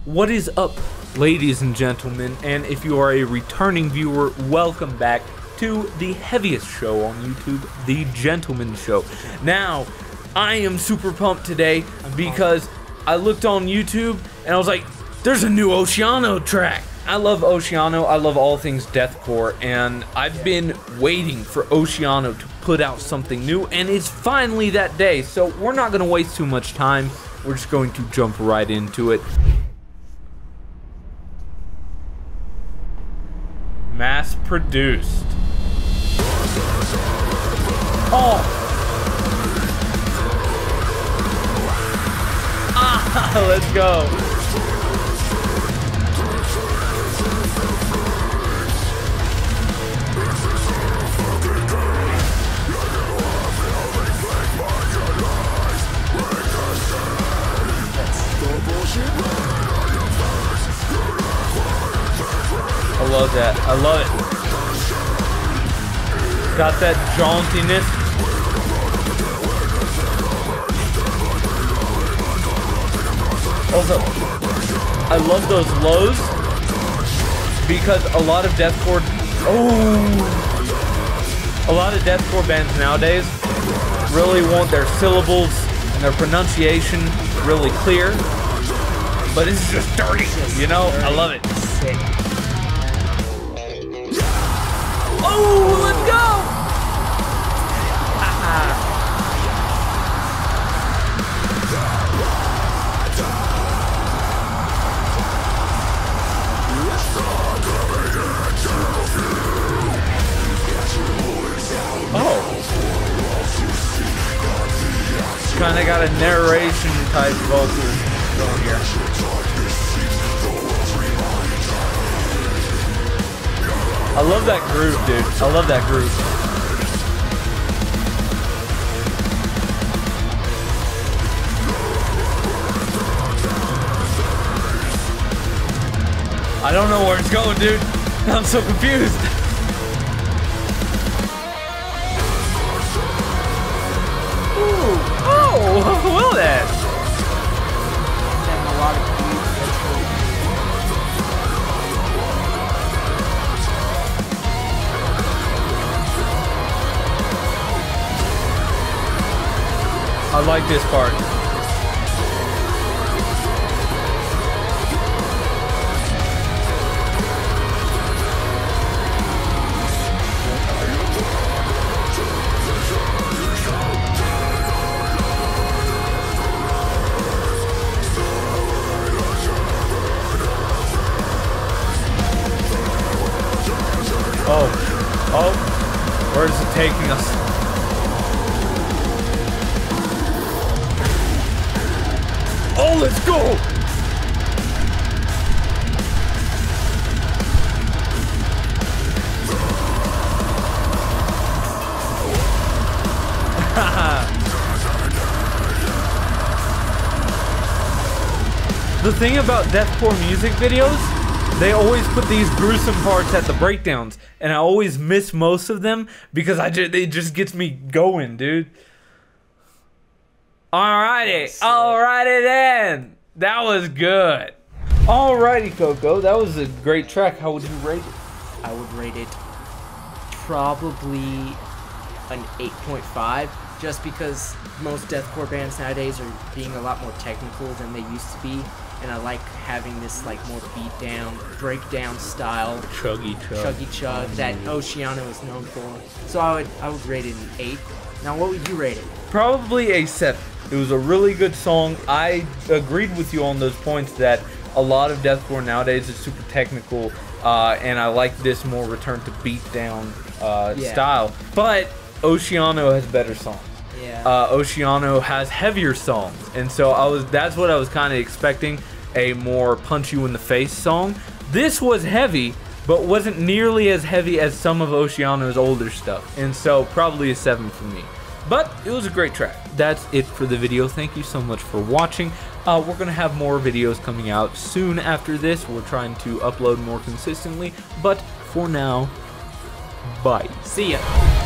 What is up, ladies and gentlemen? And if you are a returning viewer, welcome back to the heaviest show on YouTube, The Gentleman Show. Now, I am super pumped today because I looked on YouTube and I was like, there's a new Oceano track. I love Oceano, I love all things deathcore, and I've been waiting for Oceano to put out something new, and it's finally that day, so we're not going to waste too much time. We're just going to jump right into it. Mass produced. Oh! Ah, let's go. I love that. I love it. Got that jauntiness. Also, I love those lows because a lot of deathcore bands nowadays really want their syllables and their pronunciation really clear, but it's just dirty, you know? I love it. Sick. Oh, let's go! Oh. Kinda got a narration type vocal going here. I love that groove, dude. I love that groove. I don't know where it's going, dude. I'm so confused. Ooh. Oh, well then. A lot of keys. I like this part. Oh, where is it taking us? Oh, let's go! The thing about deathcore music videos, they always put these gruesome parts at the breakdowns, and I always miss most of them because it just gets me going, dude. Alrighty then. That was good. Alrighty, Coco, that was a great track. How would you rate it? I would rate it probably an 8.5, just because most deathcore bands nowadays are being a lot more technical than they used to be, and I like having this like more beat down, breakdown style, chuggy chug that Oceano is known for. So I would rate it an 8. Now, what would you rate it? Probably a 7. It was a really good song. I agreed with you on those points that a lot of deathcore nowadays is super technical, and I like this more return to beat down style. But Oceano has better songs. Yeah. Oceano has heavier songs, and so that's what I was kind of expecting, a more punch you in the face song. This was heavy, but wasn't nearly as heavy as some of Oceano's older stuff, and so probably a 7 for me. But it was a great track. That's it for the video. Thank you so much for watching. We're going to have more videos coming out soon after this. We're trying to upload more consistently, but for now, bye. See ya.